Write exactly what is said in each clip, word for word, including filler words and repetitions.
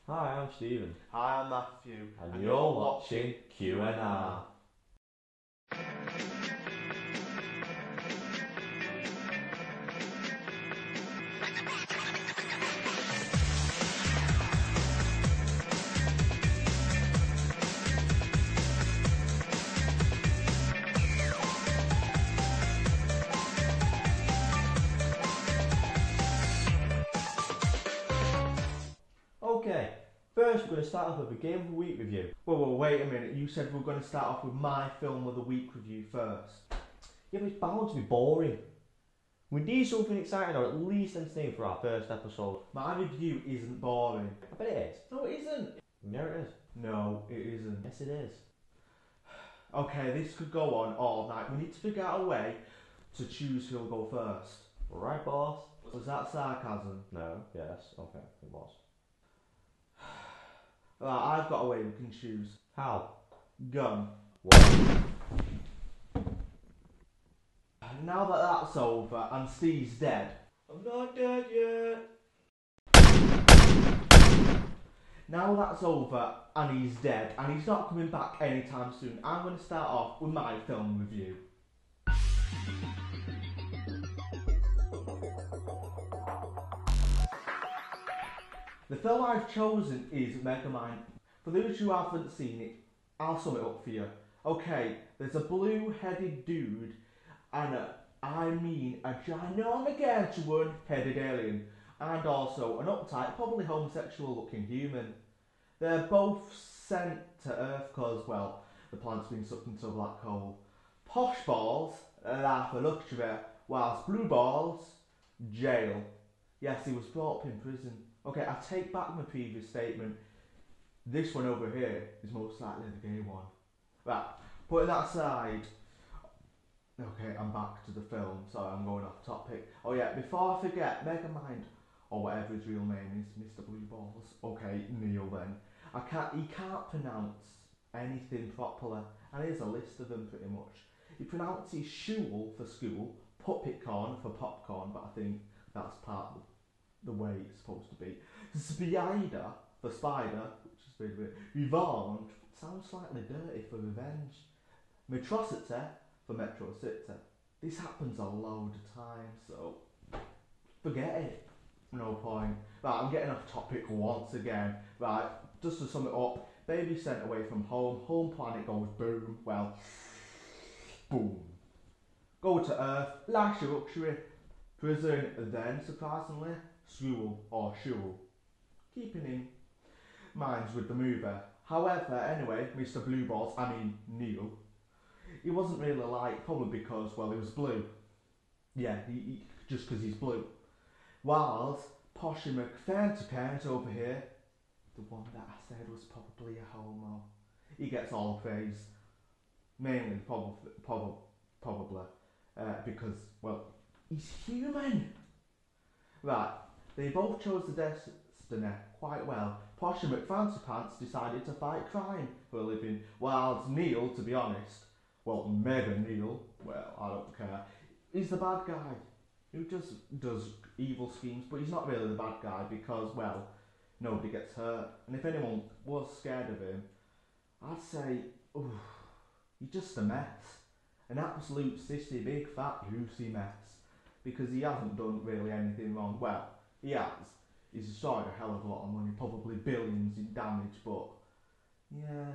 Hi, I'm Stephen. Hi, I'm Matthew. And, and you're watching Q N R. Okay, first we're going to start off with a Game of the Week review. Whoa, whoa, wait a minute. You said we we're going to start off with my Film of the Week review first. Yeah, but it's bound to be boring. We need something exciting or at least entertaining for our first episode. My review isn't boring. I bet it is. No, it isn't. Yeah, it is. No, it isn't. Yes, it is. Okay, this could go on all night. We need to figure out a way to choose who'll go first. Right, boss? Was that sarcasm? No, yes, okay, it was. Right, I've got a way we can choose. How? Gun. What? Now that that's over and Steve's dead. I'm not dead yet. Now that's over and he's dead and he's not coming back anytime soon, I'm going to start off with my film review. The film I've chosen is MegaMind. For those who haven't seen it, I'll sum it up for you. Okay, there's a blue-headed dude and a, I mean a ginormous gargantuan-headed alien, and also an uptight, probably homosexual-looking human. They're both sent to Earth because, well, the planet's been sucked into a black hole. Posh balls laugh for luxury, whilst blue balls, jail. Yes, he was brought up in prison. Okay, I take back my previous statement. This one over here is most likely the gay one. Right, putting that aside. Okay, I'm back to the film. Sorry, I'm going off topic. Oh yeah, before I forget, MegaMind, or whatever his real name is, Mister Blue Balls. Okay, Neil then. I can't. He can't pronounce anything properly, and here's a list of them pretty much. He pronounces shul for school, puppetcorn for popcorn, but I think that's part of the way it's supposed to be. Spider for spider, which is very weird. Revenge sounds slightly dirty for revenge. Metrocity for Metro City. This happens a load of times, so forget it. No point. Right, I'm getting off topic once again. Right, just to sum it up, baby sent away from home, home planet goes boom, well, boom. Go to Earth, lash luxury, prison, then surprisingly, school or shul. Keeping in minds with the mover. However, anyway, Mister Blue Balls, I mean Neil, he wasn't really liked, probably because, well, he was blue. Yeah, he, he, just because he's blue. Whilst Poshy McFanty over here, the one that I said was probably a homo, he gets all the praise. Mainly, probably, probably, probably uh, because, well, he's human. Right, they both chose the destiny quite well. Poshy McFancy Pants decided to fight crime for a living, whilst Neil, to be honest, well, Mega Neil, well, I don't care, he's the bad guy who just does evil schemes, but he's not really the bad guy because, well, nobody gets hurt. And if anyone was scared of him, I'd say, ooh, he's just a mess. An absolute sissy, big, fat, juicy mess. Because he hasn't done really anything wrong. Well, he has. He's destroyed a hell of a lot of money, probably billions in damage, but yeah,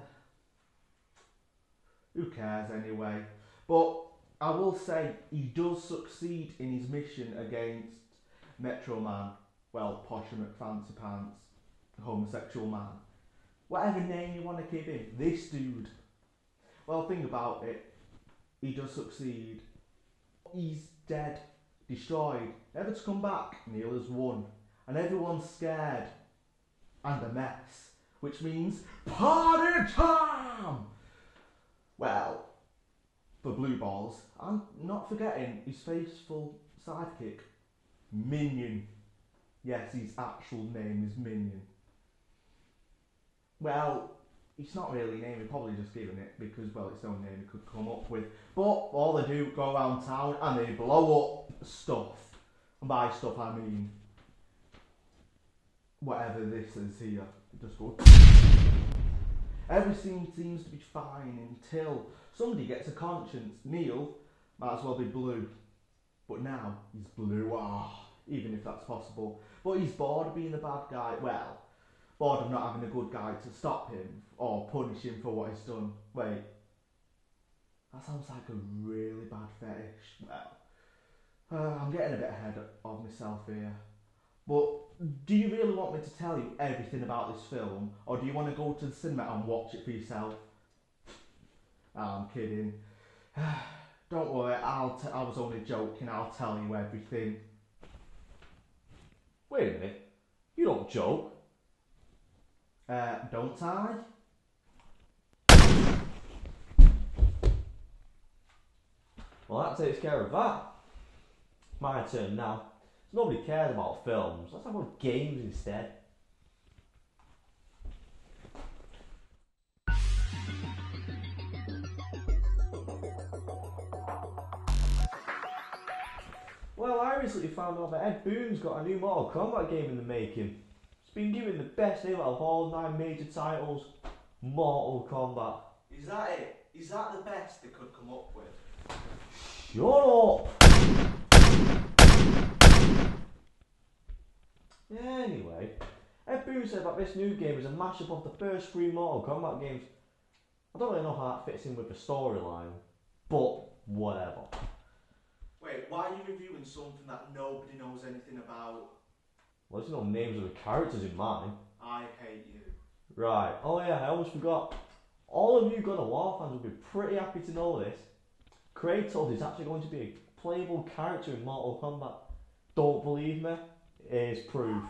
who cares anyway? But I will say he does succeed in his mission against Metro Man, well, Posher McFancy Pants, homosexual man. Whatever name you want to give him, this dude. Well, think about it. He does succeed. He's dead, destroyed, never to come back. Neil has won. And everyone's scared. And a mess. Which means party time! Well, for Blue Balls, I'm not forgetting his faithful sidekick, Minion. Yes, his actual name is Minion. Well, it's not really a name, he's probably just given it because, well, it's the only name he could come up with. But all they do, go around town and they blow up stuff. And by stuff I mean whatever this is here, just go. Everything seems to be fine until somebody gets a conscience. Neil might as well be blue, but now he's blue. Ah, even if that's possible. But he's bored of being the bad guy. Well, bored of not having a good guy to stop him or punish him for what he's done. Wait, that sounds like a really bad fetish. Well, uh, I'm getting a bit ahead of myself here. But do you really want me to tell you everything about this film, or do you want to go to the cinema and watch it for yourself? Oh, I'm kidding. Don't worry, I'll t- I was only joking. I'll tell you everything. Wait a minute. You don't joke. Uh, don't I? Well, that takes care of that. My turn now. Nobody cares about films. Let's talk about games instead. Well, I recently found out that Ed Boon's got a new Mortal Kombat game in the making. It's been given the best name out of all nine major titles, Mortal Kombat. Is that it? Is that the best they could come up with? Shut up! Anyway, Ed Boon said that this new game is a mashup of the first three Mortal Kombat games. I don't really know how that fits in with the storyline, but whatever. Wait, why are you reviewing something that nobody knows anything about? Well, there's no names of the characters in mine. I hate you. Right, oh yeah, I almost forgot. All of you God of War fans will be pretty happy to know this. Kratos is actually going to be a playable character in Mortal Kombat. Don't believe me? Here's proof.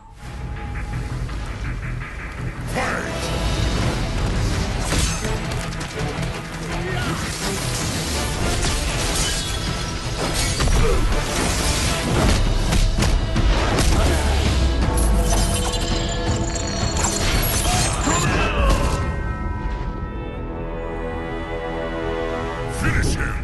Finish him!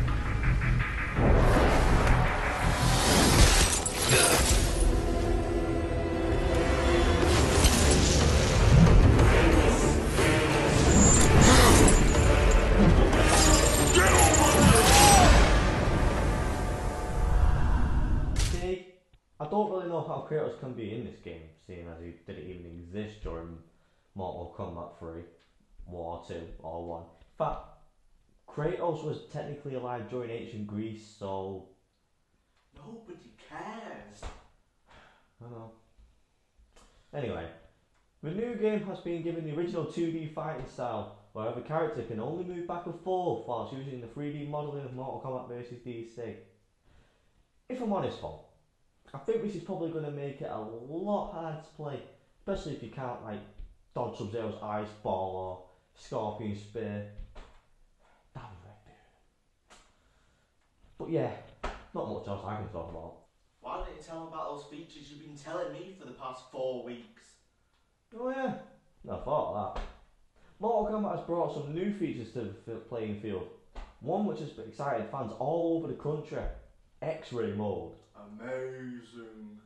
I don't really know how Kratos can be in this game, seeing as he didn't even exist during Mortal Kombat three, War two, or one. In fact, Kratos was technically alive during ancient Greece, so... Nobody cares. I know. Anyway, the new game has been given the original two D fighting style, where the character can only move back and forth whilst using the three D modelling of Mortal Kombat versus D C. If I'm honest, Paul, I think this is probably going to make it a lot harder to play, especially if you can't like dodge Sub-Zero's ice ball or Scorpion spear. That'd be very good. But yeah, not much else I can talk about. Why didn't you tell them about those features you've been telling me for the past four weeks? Oh yeah, no, I thought of that. Mortal Kombat has brought some new features to the playing field. One which has excited fans all over the country: X-ray mode. Amazing.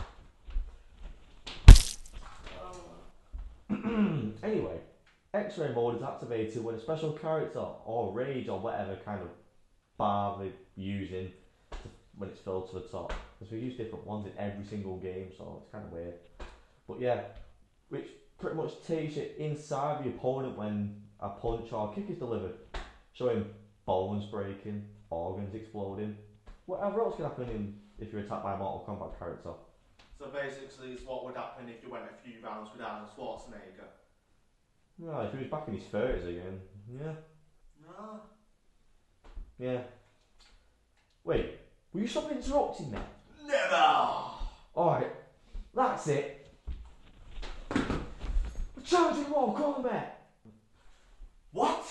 Anyway, X-ray mode is activated when a special character or rage or whatever kind of bar they're using to, when it's filled to the top. Because we use different ones in every single game, so it's kind of weird. But yeah, which pretty much takes you inside the opponent when a punch or kick is delivered, showing bones breaking, organs exploding, whatever else can happen in if you're attacked by a Mortal Kombat character. So basically it's what would happen if you went a few rounds with Arnold Schwarzenegger. No, if he was back in his thirties again, yeah. No. Yeah. Wait, will you stop interrupting me? Never! Alright, that's it. Charging Mortal Kombat! What?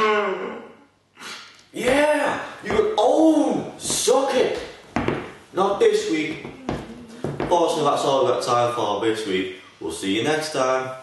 Yeah, you can own, suck it. Not this week. Fortunately, that's all we've got time for this week. We'll see you next time.